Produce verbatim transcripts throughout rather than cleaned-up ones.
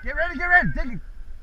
Get ready, get ready. Take it.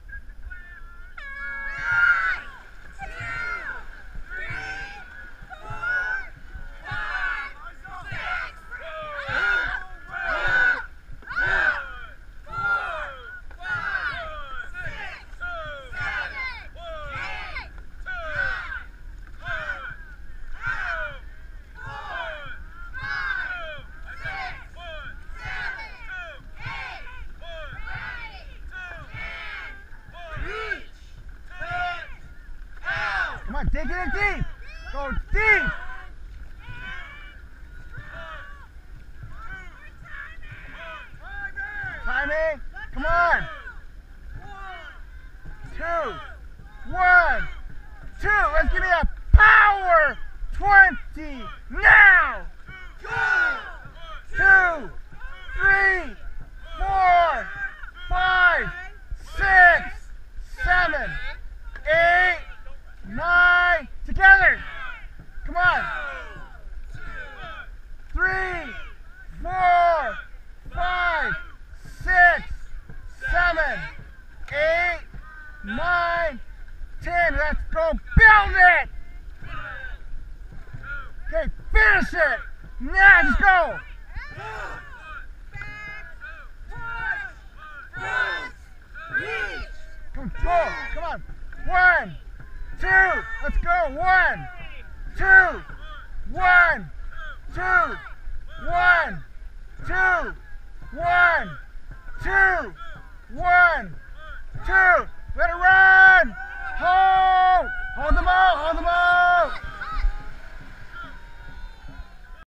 Come on, take it in deep. Go deep. Timing. Come on. Two. One. Two. Let's give me a power twenty now. Two. Three. Four. Five. Six. Seven. Eight. Nine, together. Come on. Three, four, five, six, seven, eight, nine, ten. Let's go build it. Okay, finish it. Now let's go. Come on, come on. One. Two, let's go, one, two, one,